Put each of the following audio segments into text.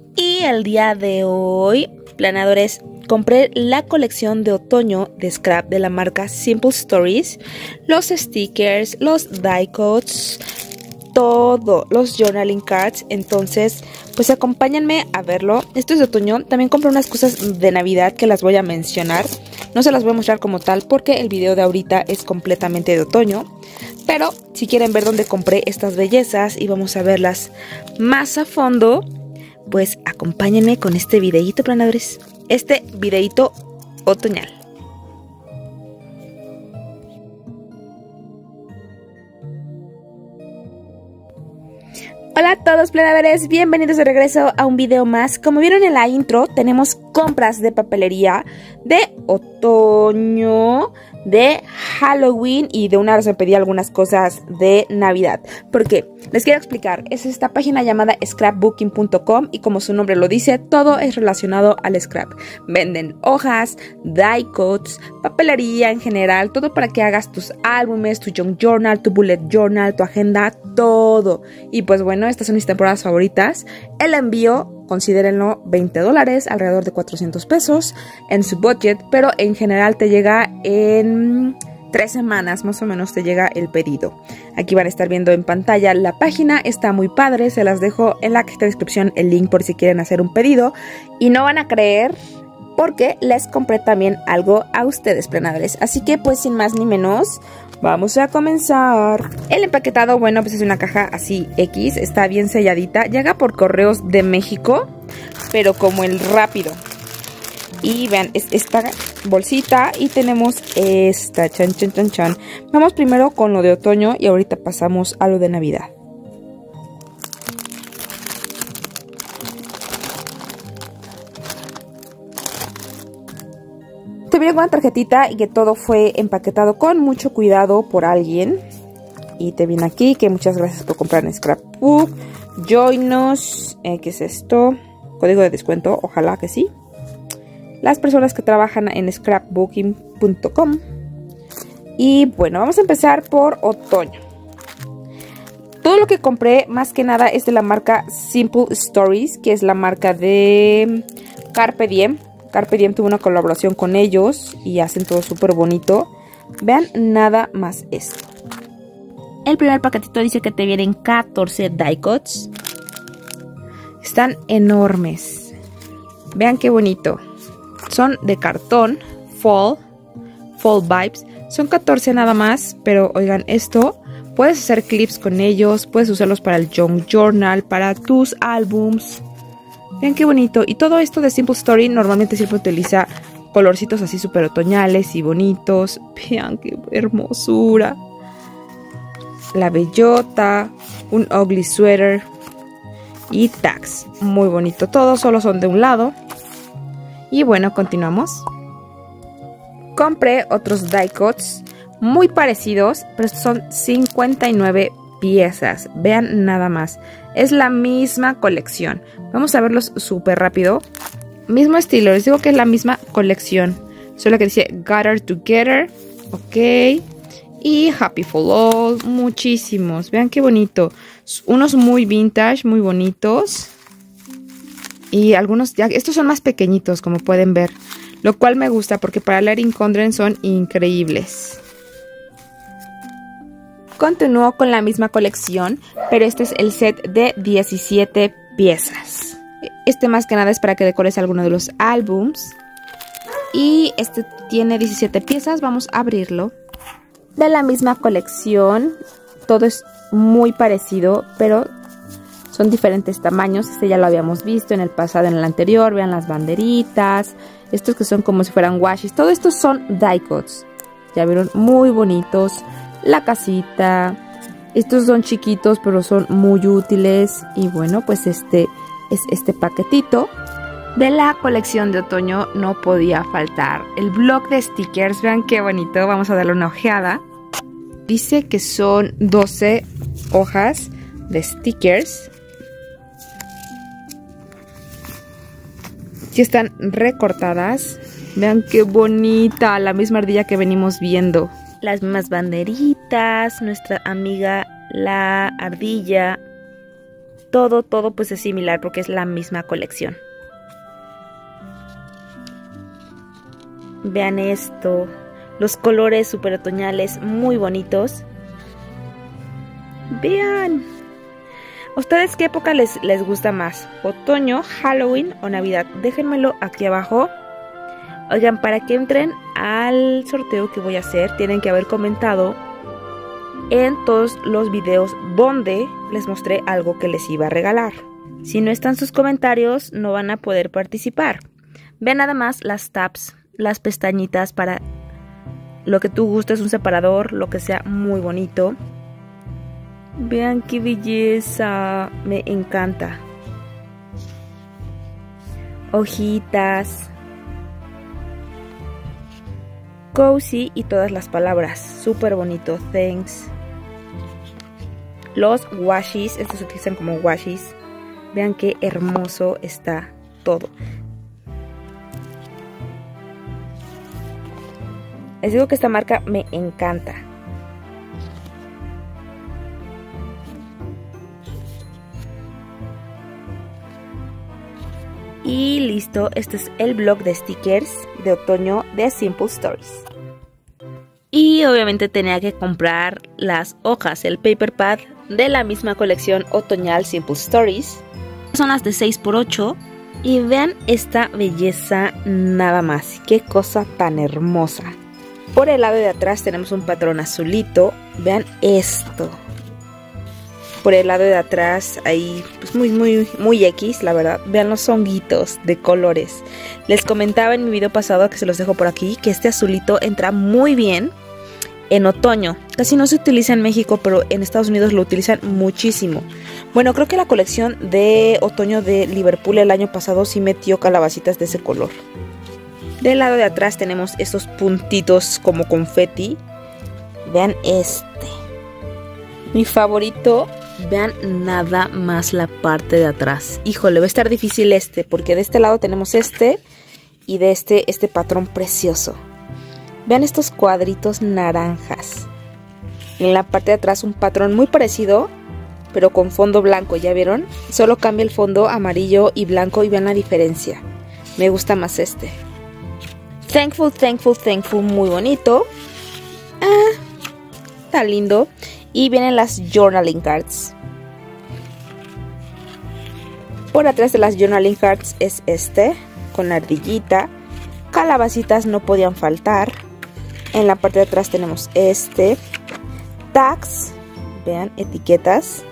Y el día de hoy, planeadores, compré la colección de otoño de scrap de la marca Simple Stories, los stickers, los die cuts, todo, los journaling cards. Entonces pues acompáñenme a verlo. Esto es de otoño. También compré unas cosas de Navidad que las voy a mencionar. No se las voy a mostrar como tal porque el video de ahorita es completamente de otoño, pero si quieren ver dónde compré estas bellezas y vamos a verlas más a fondo, pues acompáñenme con este videíto, planeadores, este videíto otoñal. Hola a todos, planeadores, bienvenidos de regreso a un video más. Como vieron en la intro, tenemos compras de papelería de otoño, de Halloween y de una vez me pedí algunas cosas de Navidad. ¿Por qué? Les quiero explicar. Es esta página llamada scrapbooking.com y como su nombre lo dice, todo es relacionado al scrap. Venden hojas, die cuts, papelería en general, todo para que hagas tus álbumes, tu junk journal, tu bullet journal, tu agenda, todo. Y pues bueno, estas son mis temporadas favoritas. El envío, considérenlo, $20, alrededor de 400 pesos en su budget, pero en general te llega en 3 semanas más o menos, te llega el pedido. Aquí van a estar viendo en pantalla la página, está muy padre, se las dejo en la cajita de descripción el link por si quieren hacer un pedido. Y no van a creer porque les compré también algo a ustedes, planeadores. Así que pues sin más ni menos, vamos a comenzar. El empaquetado, bueno, pues es una caja así X, está bien selladita. Llega por correos de México, pero como el rápido. Y vean, es esta bolsita y tenemos esta, chan, chan, chan, chan. Vamos primero con lo de otoño y ahorita pasamos a lo de Navidad. Te viene con una tarjetita y que todo fue empaquetado con mucho cuidado por alguien. Y te viene aquí que muchas gracias por comprar en Scrapbook. Join us, ¿qué es esto? Código de descuento, ojalá que sí. Las personas que trabajan en scrapbooking.com. Y bueno, vamos a empezar por otoño. Todo lo que compré más que nada es de la marca Simple Stories, que es la marca de Carpe Diem. Carpe Diem tuvo una colaboración con ellos y hacen todo súper bonito. Vean nada más esto. El primer paquetito dice que te vienen 14 die cuts. Están enormes. Vean qué bonito. Son de cartón, fall vibes. Son 14 nada más, pero oigan esto. Puedes hacer clips con ellos, puedes usarlos para el junk journal, para tus álbums. Vean qué bonito. Y todo esto de Simple Story normalmente siempre utiliza colorcitos así súper otoñales y bonitos. Vean qué hermosura. La bellota, un ugly sweater y tags. Muy bonito. Todos solo son de un lado. Y bueno, continuamos. Compré otros die cuts muy parecidos, pero estos son 59 piezas. Vean nada más. Es la misma colección. Vamos a verlos súper rápido. Mismo estilo, les digo que es la misma colección. Solo que dice Gather Together. Ok. Y Happy for All. Muchísimos. Vean qué bonito. Unos muy vintage, muy bonitos. Y algunos, ya, estos son más pequeñitos, como pueden ver. Lo cual me gusta porque para leer Incondren son increíbles. Continúo con la misma colección, pero este es el set de 17 piezas. Este más que nada es para que decores alguno de los álbums. Y este tiene 17 piezas, vamos a abrirlo. De la misma colección, todo es muy parecido, pero son diferentes tamaños. Este ya lo habíamos visto en el pasado, en el anterior. Vean las banderitas. Estos que son como si fueran washes. Todo estos son die cuts. Ya vieron, muy bonitos. La casita. Estos son chiquitos, pero son muy útiles. Y bueno, pues este es este paquetito. De la colección de otoño no podía faltar el bloc de stickers. Vean qué bonito. Vamos a darle una ojeada. Dice que son 12 hojas de stickers. Sí están recortadas. Vean qué bonita. La misma ardilla que venimos viendo. Las mismas banderitas. Nuestra amiga la ardilla. todo pues es similar porque es la misma colección. Vean esto, los colores super otoñales muy bonitos. Vean. ¿A ustedes qué época les gusta más? ¿Otoño, Halloween o Navidad? Déjenmelo aquí abajo. Oigan, para que entren al sorteo que voy a hacer, tienen que haber comentado en todos los videos donde les mostré algo que les iba a regalar. Si no están sus comentarios, no van a poder participar. Vean nada más las tabs, las pestañitas para lo que tú gustes, un separador, lo que sea muy bonito. Vean qué belleza, me encanta. Hojitas, cozy y todas las palabras, súper bonito, thanks. Los washes, estos se utilizan como washes. Vean qué hermoso está todo. Les digo que esta marca me encanta. Y listo, este es el blog de stickers de otoño de Simple Stories. Y obviamente tenía que comprar las hojas, el paper pad de la misma colección otoñal Simple Stories. Son las de 6×8 y vean esta belleza nada más. Qué cosa tan hermosa. Por el lado de atrás tenemos un patrón azulito. Vean esto. Por el lado de atrás ahí pues muy X, la verdad. Vean los honguitos de colores. Les comentaba en mi video pasado, que se los dejo por aquí, que este azulito entra muy bien en otoño. Casi no se utiliza en México, pero en Estados Unidos lo utilizan muchísimo. Bueno, creo que la colección de otoño de Liverpool el año pasado sí metió calabacitas de ese color. Del lado de atrás tenemos estos puntitos como confeti. Vean este. Mi favorito. Vean nada más la parte de atrás. Híjole, va a estar difícil este, porque de este lado tenemos este y de este patrón precioso. Vean estos cuadritos naranjas. En la parte de atrás un patrón muy parecido, pero con fondo blanco, ¿ya vieron? Solo cambia el fondo amarillo y blanco y vean la diferencia. Me gusta más este. Thankful, thankful, thankful, muy bonito. Está lindo. Y vienen las journaling cards. Por atrás de las journaling cards es este, con la ardillita. Calabacitas no podían faltar. En la parte de atrás tenemos este. Tags, vean, etiquetas.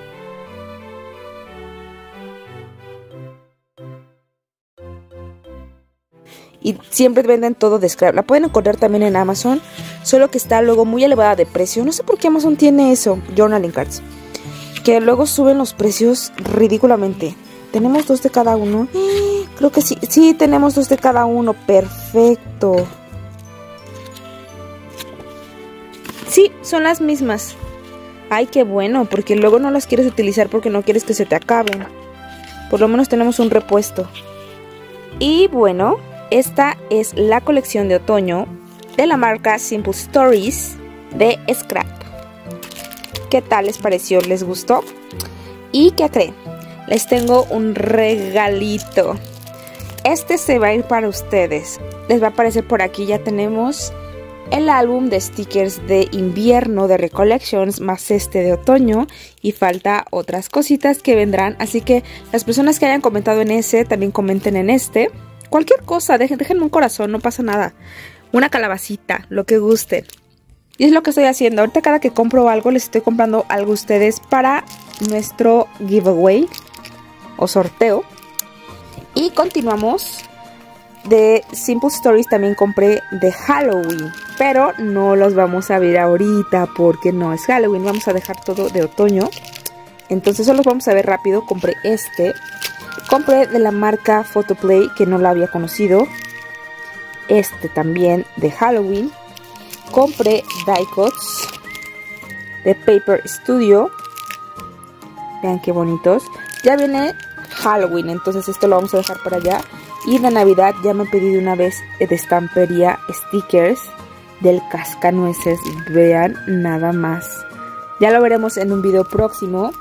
Y siempre venden todo de scrap. La pueden encontrar también en Amazon, solo que está luego muy elevada de precio. No sé por qué Amazon tiene eso, journaling cards, que luego suben los precios ridículamente. Tenemos 2 de cada uno. Creo que sí, tenemos 2 de cada uno. Perfecto. Sí, son las mismas. Ay, qué bueno, porque luego no las quieres utilizar porque no quieres que se te acaben. Por lo menos tenemos un repuesto. Y bueno, esta es la colección de otoño de la marca Simple Stories de Scrap. ¿Qué tal les pareció? ¿Les gustó? ¿Y qué creen? Les tengo un regalito. Este se va a ir para ustedes. Les va a aparecer por aquí. Ya tenemos el álbum de stickers de invierno de Recollections más este de otoño. Y falta otras cositas que vendrán. Así que las personas que hayan comentado en ese también comenten en este. Cualquier cosa, déjenme un corazón, no pasa nada. Una calabacita, lo que gusten. Y es lo que estoy haciendo. Ahorita cada que compro algo, les estoy comprando algo a ustedes para nuestro giveaway o sorteo. Y continuamos. De Simple Stories también compré de Halloween, pero no los vamos a ver ahorita porque no es Halloween. Vamos a dejar todo de otoño. Entonces solo los vamos a ver rápido. Compré este. Compré de la marca Photoplay, que no la había conocido. Este también de Halloween. Compré die cuts de Paper Studio. Vean qué bonitos. Ya viene Halloween, entonces esto lo vamos a dejar para allá. Y de Navidad ya me pedí de una vez de estampería stickers del cascanueces. Vean nada más. Ya lo veremos en un video próximo.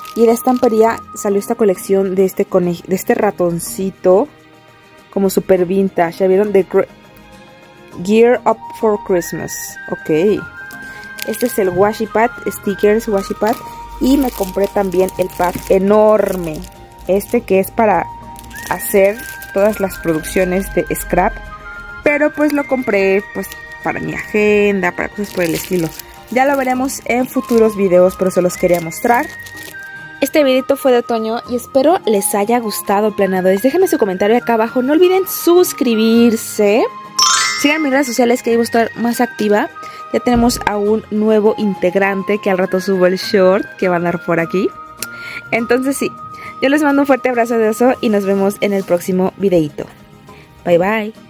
Y de estampería salió esta colección de este ratoncito como super vintage. ¿Ya vieron? De Gear Up for Christmas. Ok. Este es el washi pad, stickers washi pad. Y me compré también el pad enorme. Este que es para hacer todas las producciones de scrap. Pero pues lo compré pues para mi agenda, para cosas por el estilo. Ya lo veremos en futuros videos, pero se los quería mostrar. Este videito fue de otoño y espero les haya gustado, planeadores. Déjenme su comentario acá abajo. No olviden suscribirse. Sigan mis redes sociales que ahí voy a estar más activa. Ya tenemos a un nuevo integrante que al rato subo el short que va a andar por aquí. Entonces sí, yo les mando un fuerte abrazo de oso y nos vemos en el próximo videito. Bye bye.